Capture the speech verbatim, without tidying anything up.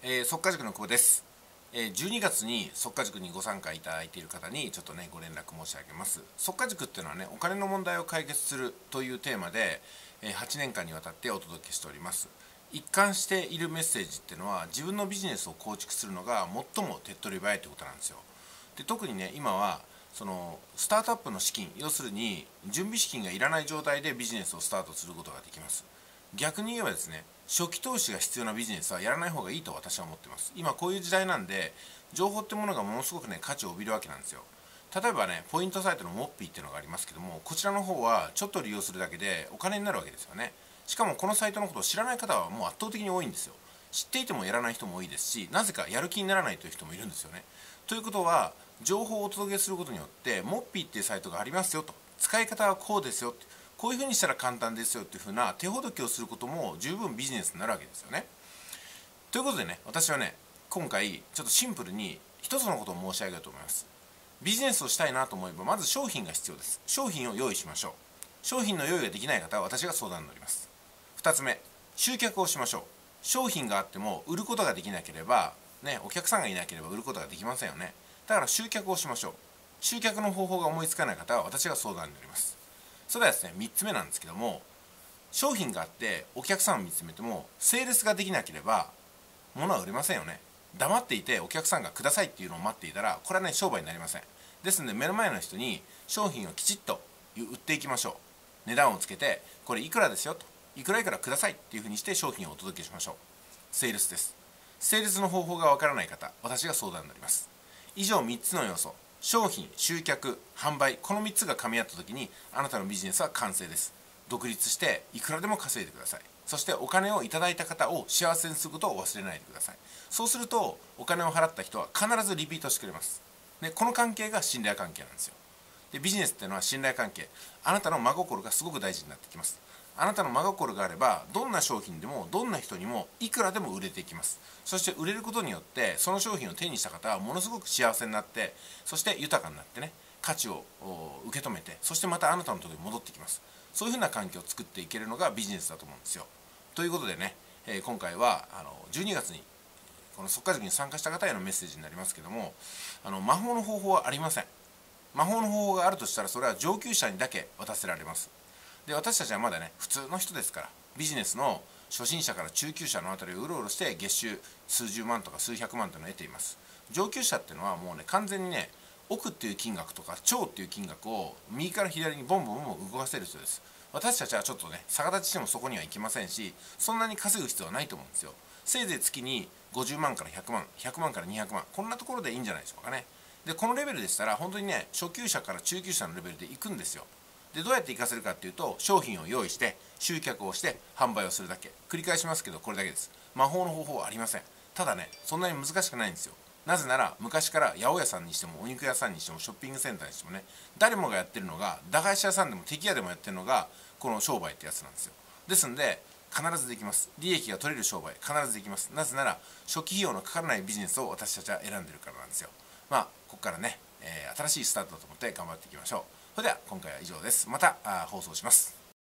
えー、速稼塾の久保です。えー、じゅうにがつに速稼塾にご参加いただいている方にちょっとねご連絡申し上げます。速稼塾っていうのはね、お金の問題を解決するというテーマで、えー、はちねんかんにわたってお届けしております。一貫しているメッセージっていうのは、自分のビジネスを構築するのが最も手っ取り早いということなんですよ。で、特にね、今はそのスタートアップの資金、要するに準備資金がいらない状態でビジネスをスタートすることができます。逆に言えばですね、初期投資が必要なビジネスはやらない方がいいと私は思ってます。今こういう時代なんで、情報ってものがものすごくね価値を帯びるわけなんですよ。例えばね、ポイントサイトのモッピーっていうのがありますけども、こちらの方はちょっと利用するだけでお金になるわけですよね。しかもこのサイトのことを知らない方はもう圧倒的に多いんですよ。知っていてもやらない人も多いですし、なぜかやる気にならないという人もいるんですよね。ということは、情報をお届けすることによって、モッピーっていうサイトがありますよと、使い方はこうですよ、こういうふうにしたら簡単ですよっていうふうな手ほどきをすることも十分ビジネスになるわけですよね。ということでね、私はね、今回ちょっとシンプルに一つのことを申し上げようと思います。ビジネスをしたいなと思えば、まず商品が必要です。商品を用意しましょう。商品の用意ができない方は私が相談に乗ります。ふたつめ、集客をしましょう。商品があっても売ることができなければ、ね、お客さんがいなければ売ることができませんよね。だから集客をしましょう。集客の方法が思いつかない方は私が相談に乗ります。それではですね、みっつめなんですけども、商品があってお客さんを見つめてもセールスができなければ物は売れませんよね。黙っていてお客さんがくださいっていうのを待っていたら、これはね商売になりません。ですので、目の前の人に商品をきちっと売っていきましょう。値段をつけて、これいくらですよと、いくらいくらくださいっていうふうにして商品をお届けしましょう。セールスです。セールスの方法がわからない方、私が相談になります。以上みっつの要素、商品、集客、販売、このみっつが噛み合った時にあなたのビジネスは完成です。独立していくらでも稼いでください。そしてお金をいただいた方を幸せにすることを忘れないでください。そうするとお金を払った人は必ずリピートしてくれます。で、この関係が信頼関係なんですよ。で、ビジネスっていうのは信頼関係、あなたの真心がすごく大事になってきます。あなたの真心があれば、どんな商品でもどんな人にもいくらでも売れていきます。そして売れることによってその商品を手にした方はものすごく幸せになって、そして豊かになってね、価値を受け止めて、そしてまたあなたのところに戻ってきます。そういうふうな環境を作っていけるのがビジネスだと思うんですよ。ということでね、えー、今回はあのじゅうにがつにこの速稼塾に参加した方へのメッセージになりますけども、あの魔法の方法はありません。魔法の方法があるとしたら、それは上級者にだけ渡せられます。で、私たちはまだね普通の人ですから、ビジネスの初心者から中級者のあたりをうろうろして月収数十万とか数百万というのを得ています。上級者っていうのはもうね、完全にね、億っていう金額とか超っていう金額を右から左にボンボンボンボン動かせる人です。私たちはちょっとね逆立ちしてもそこには行きませんし、そんなに稼ぐ必要はないと思うんですよ。せいぜい月にごじゅうまんからひゃくまん、ひゃくまんからにひゃくまん、こんなところでいいんじゃないでしょうかね。で、このレベルでしたら本当にね、初級者から中級者のレベルで行くんですよ。で、どうやって行かせるかっていうと、商品を用意して集客をして販売をするだけ。繰り返しますけど、これだけです。魔法の方法はありません。ただね、そんなに難しくないんですよ。なぜなら、昔から八百屋さんにしてもお肉屋さんにしてもショッピングセンターにしてもね、誰もがやってるのが、駄菓子屋さんでも敵屋でもやってるのがこの商売ってやつなんですよ。ですんで、必ずできます。利益が取れる商売、必ずできます。なぜなら、初期費用のかからないビジネスを私たちは選んでるからなんですよ。まあ、ここからね、えー、新しいスタートだと思って頑張っていきましょう。それでは今回は以上です。また放送します。